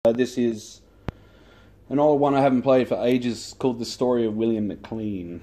This is an old one I haven't played for ages, called The Story of William McLean.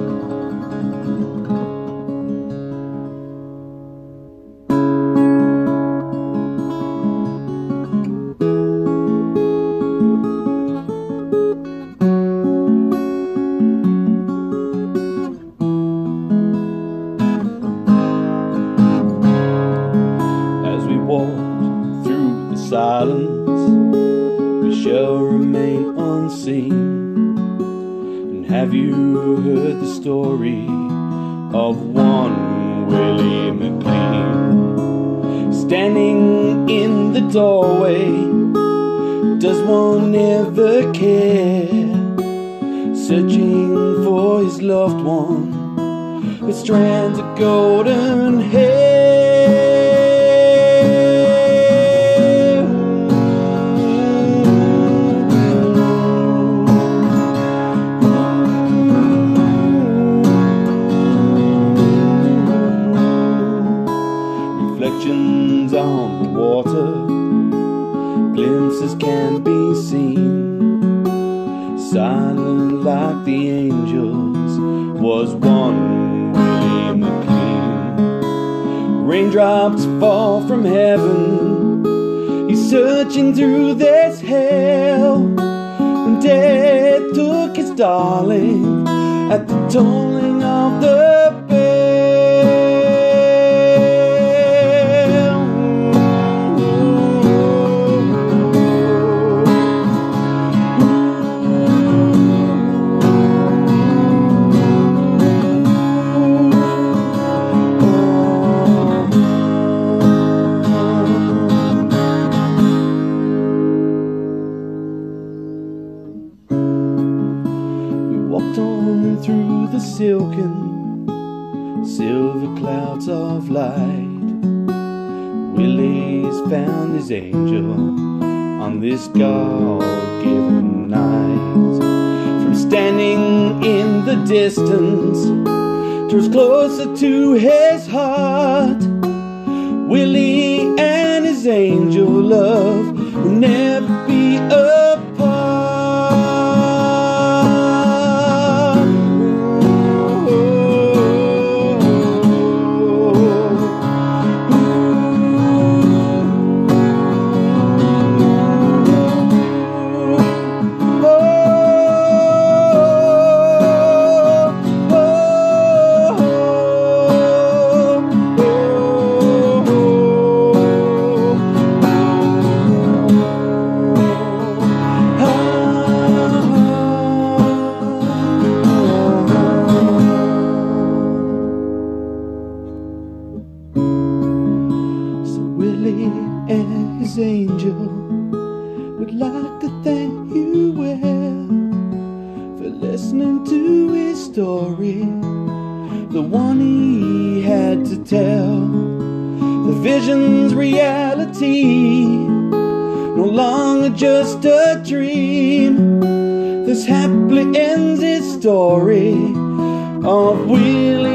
As we walk through the silence, we shall remain unseen. And have you heard the story of one Willie McLean? Standing in the doorway, does one ever care? Searching for his loved one with strands of golden hair. Reflections on the water, glimpses can be seen. Silent like the angels was one Willie McLean. Raindrops fall from heaven, he's searching through this hell. And death took his darling at the tolling of the bell. Walked on through the silken, silver clouds of light. Willie's found his angel on this God-given night. From standing in the distance, draws closer to his heart. Willie and his angel love will never be apart. Willie and his angel would like to thank you well for listening to his story, the one he had to tell. The vision's reality, no longer just a dream. This happily ends his story of Willie